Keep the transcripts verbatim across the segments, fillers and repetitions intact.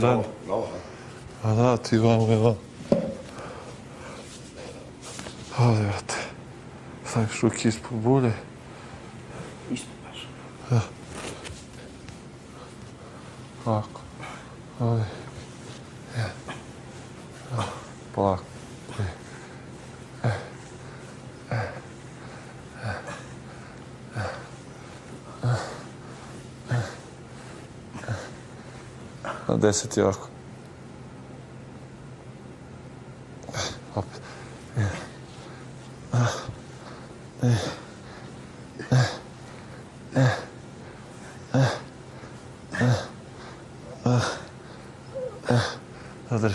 Dan. Novo. A da, ti vamo je vam. Ovdje, vrate. Staviš ruke ispod bulje. Ispod baš. Da. Ovako. Ovdje. Ja. Ja. Polako. E. E. E. E. E. E. Na deset je ovako. Opet. E. A. E. E. E. E. E. E. E. Zadrži.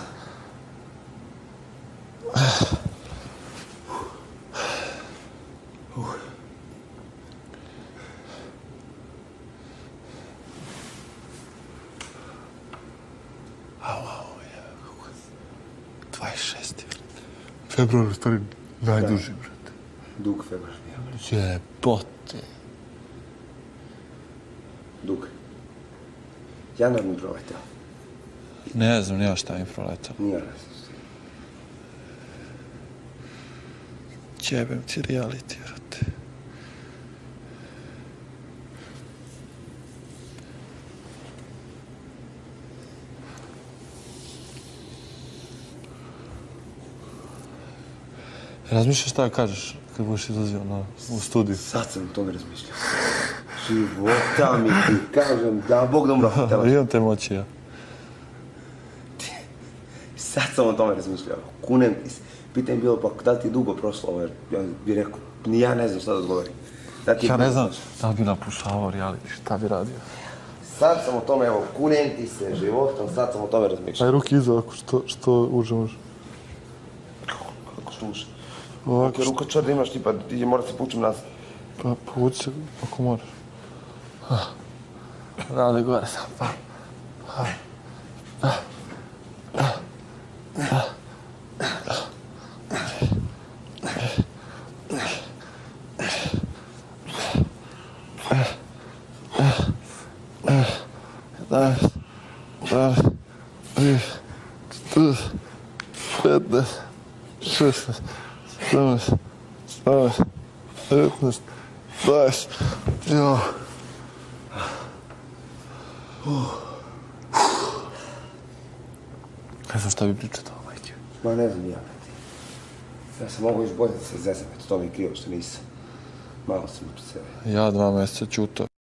Au, au, dvadeset šesti februar, u stvari, najduži, brate. Dug februar. Jebote. Dug. Januar mi proletao. Ne znam, nema šta mi proletalo. Nije različno. Jebem ti reality, brate. Razmišljaš šta kažeš kad budeš izlazio na, u studiju? Sad sam o tome razmišljao. Života mi ti kažem da Bog da umro. Imam te moći, ja. Sad sam o tome razmišljao. Kunem ti se. Pitanje je bilo, pa da li ti je dugo prošlo ovo? Ja bih rekao, ni ja ne znam šta da odgovorim. Ja ne znam da li bi napušavao reality, šta bi radio. Sad sam o tome, evo, kunem ti se životom, sad sam o tome razmišljao. Aj ruke iza ovako, što, što uže može. Kako što uže? Ovako, Kako ruka čvrda imaš ti, pa ti moraš se pučim nas. pa povuci se ako moraš. Rade gore sam, pa. Pa. Pa. Pa. Pa. jedanaest, dvanaest, trideset, petnaest, šesnaest, sedamnaest, osamnaest, devetnaest, dvadeset. Jo. Ne znam šta bi pričao to, majke. Ma ne znam ja, brate. Ja sam mogu još bolje da se zezam, eto to mi je krivo što nisam. Malo sam od sebe. Ja dva mjeseca ćutao.